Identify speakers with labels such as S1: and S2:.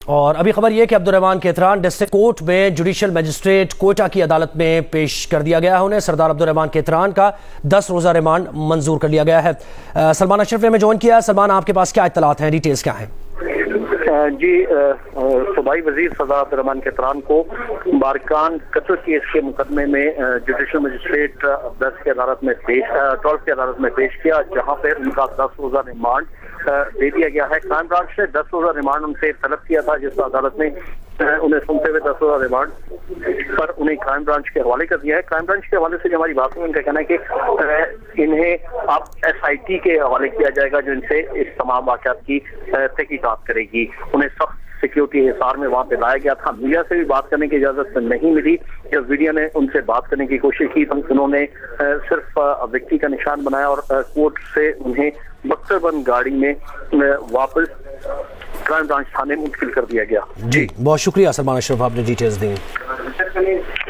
S1: और अभी खबर यह कि अब्दुर्रहमान केतरान डिस्ट्रिक्ट कोर्ट में जुडिशल मजिस्ट्रेट कोयटा की अदालत में पेश कर दिया गया है। उन्हें सरदार अब्दुर्रहमान केतरान का 10 रोजा रिमांड मंजूर कर लिया गया है। सलमान अशरफ ने हमें ज्वाइन किया है। सलमान, आपके पास क्या इत्तलात हैं, डिटेल्स क्या हैं?
S2: जी, सूबाई वजीर सरदार अब्दुर्रहमान केतरान को बारकान कत्ल केस के मुकदमे में जुडिशल मजिस्ट्रेट 12 की अदालत में पेश किया, जहां पर उनका 10 रोजा रिमांड दे दिया गया है। क्राइम ब्रांच ने 10 रोजा रिमांड उनसे तलब किया था, जिस अदालत ने उन्हें सुनते हुए 10 रोजा रिमांड पर उन्हें क्राइम ब्रांच के हवाले कर दिया है। क्राइम ब्रांच के हवाले से जो हमारी बात हुई, उनका कहना है कि इन्हें अब SIT के हवाले किया जाएगा, जो इनसे इस तमाम वाक़यात की तहकीकात करेगी। उन्हें सख्त सिक्योरिटी हिसार में वहां पे लाया गया था। मीडिया से भी बात करने की इजाजत नहीं मिली। जब मीडिया ने उनसे बात करने की कोशिश की तो उन्होंने सिर्फ व्यक्ति का निशान बनाया और कोर्ट से उन्हें बख्तरबंद गाड़ी में वापस क्राइम ब्रांच थाने मुंतकिल कर दिया गया।
S1: जी, बहुत शुक्रिया सलमान अशरफ, आपने डिटेल्स दी।